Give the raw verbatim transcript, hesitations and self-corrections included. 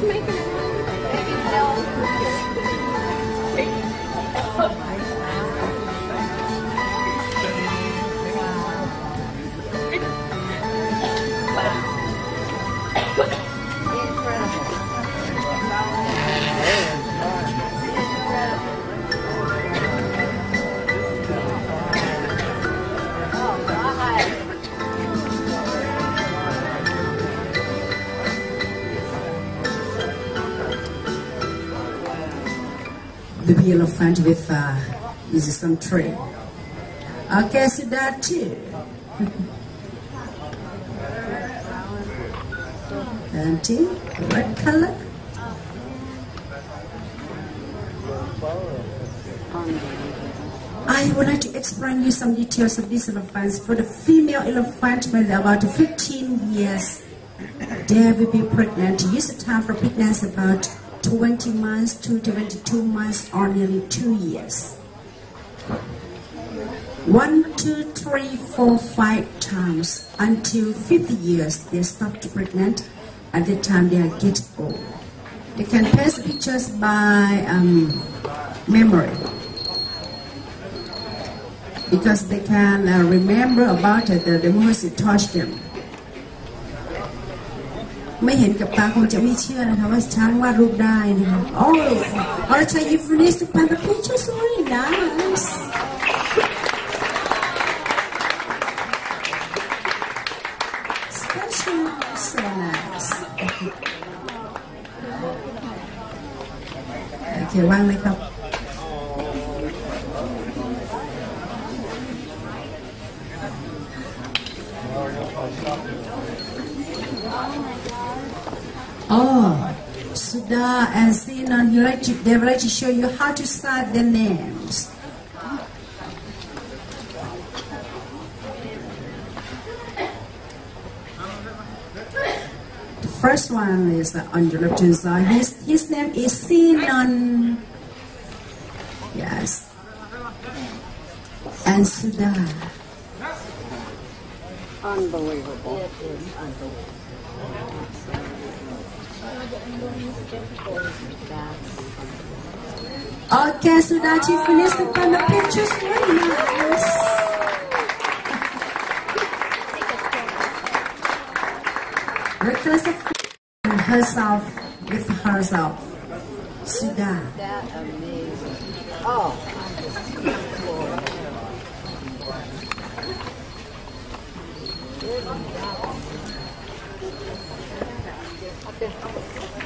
Baby elephant with uh, is some tree. Okay, so that too. Auntie, red color. I would like to explain you some details of these elephants. For the female elephant, when they're about fifteen years, they will be pregnant. Use the time for pregnancy about twenty months to twenty-two months or nearly two years. One, two, three, four, five times until fifty years they stop to pregnant. At the time they are get old. They can pass pictures by um, memory because they can uh, remember about it the, the moment you touch them. ไม่เห็นกับตาคงจะไม่เชื่อนะคะว่าช้างวาดรูปได้นะคะ Oh, Archa, you've released the panda pictures, really nice. Special, so nice. Okay, วางเลยครับ Oh, Sudha and Sinan, you like to, they would like to show you how to start their names. The first one is uh, on the left-hand side. His, his name is Sinan. Yes. And Sudha. Unbelievable. It is unbelievable. Okay, so that you finished the kind of pictures, very nice. Reckless of herself with herself. Sudha. That amazing. Oh, I'm just